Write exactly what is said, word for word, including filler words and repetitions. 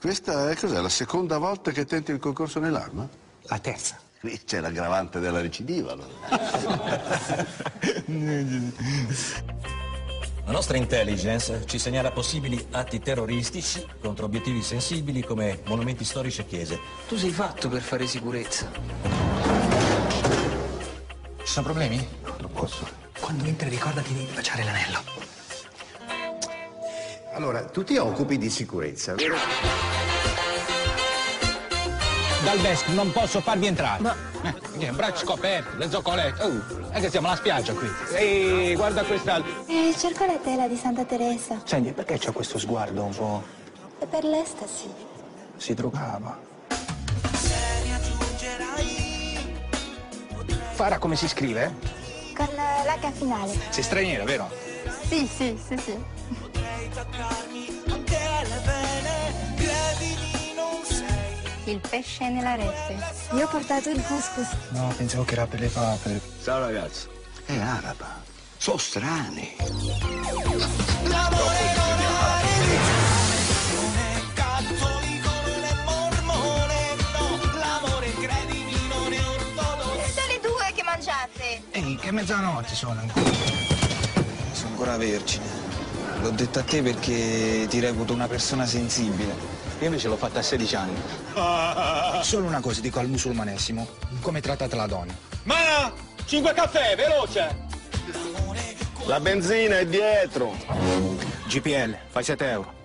Questa è cos'è? La seconda volta che tenti il concorso nell'arma? La terza. Qui c'è l'aggravante della recidiva, allora. La nostra intelligence ci segnala possibili atti terroristici contro obiettivi sensibili come monumenti storici e chiese. Tu sei fatto per fare sicurezza. Ci sono problemi? No, non posso. Quando entri ricordati di baciare l'anello. Allora, tu ti occupi di sicurezza, vero? Dal desk non posso farvi entrare. Ma... Eh, braccio scoperti, le zoccolette. Oh, è che siamo alla spiaggia qui. Ehi, guarda questa... Eh, cerco la tela di Santa Teresa. Senti, perché c'ha questo sguardo un po'... È per l'estasi. Si drogava. Farah come si scrive? Con l'H finale. Sei straniera, vero? Sì, sì, sì, sì. Il pesce nella rete. Io ho portato il couscous. No, pensavo che era per le papere. Ciao ragazzi. È araba. Sono strani. Siete le due che mangiate. Ehi, che mezzanotte sono ancora? Sono ancora vergine. L'ho detto a te perché ti reputo una persona sensibile. Io invece l'ho fatta a sedici anni. Solo una cosa dico al musulmanesimo. Come trattate la donna? Mana! Cinque caffè, veloce! La benzina è dietro. G P L, fai sette euro.